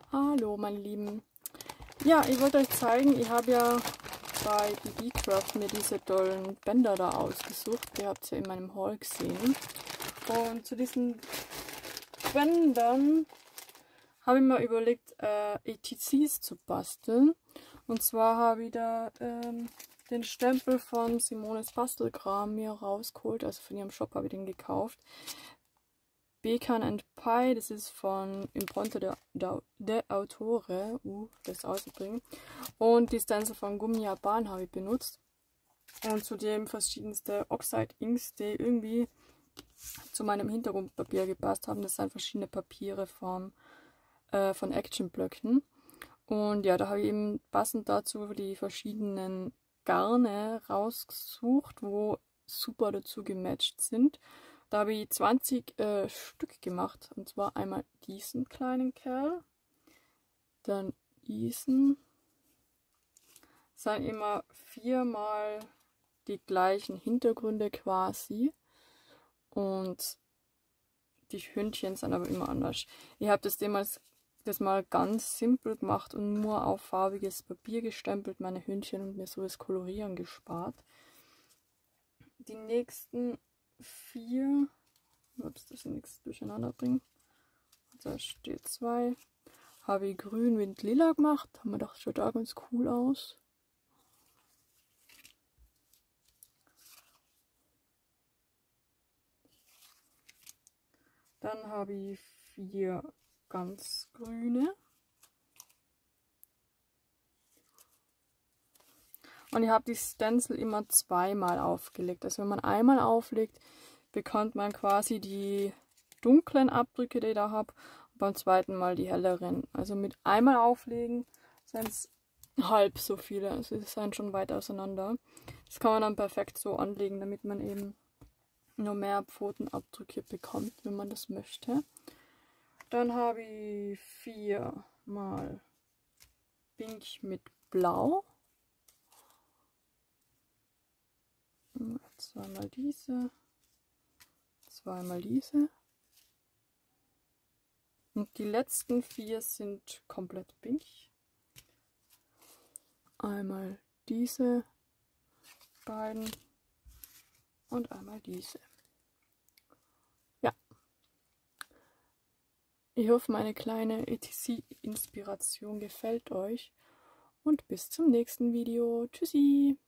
Hallo meine Lieben. Ja, ich wollte euch zeigen, ich habe ja bei BB-Craft mir diese tollen Bänder da ausgesucht. Ihr habt es ja in meinem Haul gesehen. Und zu diesen Bändern habe ich mir überlegt, ETCs zu basteln. Und zwar habe ich da den Stempel von Simones Bastelkram mir rausgeholt. Also von ihrem Shop habe ich den gekauft. Bekan and Pie, das ist von Impronte de Autore, das auszubringen. Und die Stencil von Gummiaban habe ich benutzt. Und zudem verschiedenste Oxide Inks, die irgendwie zu meinem Hintergrundpapier gepasst haben. Das sind verschiedene Papiere von Actionblöcken. Und ja, da habe ich eben passend dazu die verschiedenen Garne rausgesucht, wo super dazu gematcht sind. Da habe ich 20 Stück gemacht. Und zwar einmal diesen kleinen Kerl. Dann diesen. Das sind immer 4-mal die gleichen Hintergründe quasi. Und die Hündchen sind aber immer anders. Ich habe das mal ganz simpel gemacht und nur auf farbiges Papier gestempelt, meine Hündchen, und mir so das Kolorieren gespart. Die nächsten 4, ups, dass ich nichts durcheinander bringe, da steht 2, habe ich grün mit lila gemacht, haben wir gedacht, schaut da ganz cool aus. Dann habe ich 4 ganz grüne. Und ich habe die Stencil immer 2-mal aufgelegt. Also wenn man einmal auflegt, bekommt man quasi die dunklen Abdrücke, die ich da habe, und beim zweiten Mal die helleren. Also mit einmal auflegen sind es halb so viele. Also sie sind schon weit auseinander. Das kann man dann perfekt so anlegen, damit man eben nur mehr Pfotenabdrücke bekommt, wenn man das möchte. Dann habe ich 4-mal Pink mit Blau. 2-mal diese. 2-mal diese. Und die letzten 4 sind komplett pink. Einmal diese beiden und einmal diese. Ja. Ich hoffe, meine kleine ETC-Inspiration gefällt euch. Und bis zum nächsten Video. Tschüssi!